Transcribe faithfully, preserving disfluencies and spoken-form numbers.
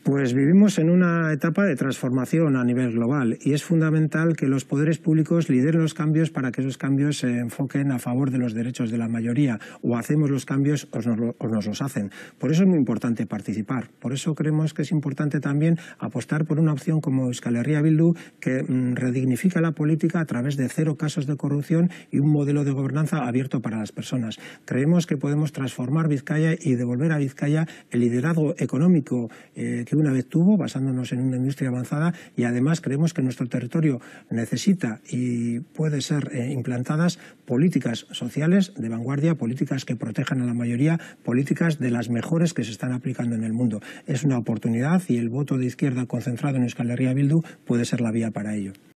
Pues vivimos en una etapa de transformación a nivel global y es fundamental que los poderes públicos lideren los cambios para que esos cambios se enfoquen a favor de los derechos de la mayoría. O hacemos los cambios o nos, o nos los hacen. Por eso es muy importante participar. Por eso creemos que es importante también apostar por una opción como Euskal Herria Bildu, que mmm, redignifica la política a través de cero casos de corrupción y un modelo de gobernanza abierto para las personas. Creemos que podemos transformar Vizcaya y devolver a Vizcaya el liderazgo económico eh, que una vez tuvo, basándonos en una industria avanzada, y además creemos que nuestro territorio necesita y puede ser eh, implantadas políticas sociales de vanguardia, políticas que protejan a la mayoría, políticas de las mejores que se están aplicando en el mundo. Es una oportunidad y el voto de izquierda concentrado en Euskal Herria Bildu puede ser la vía para ello.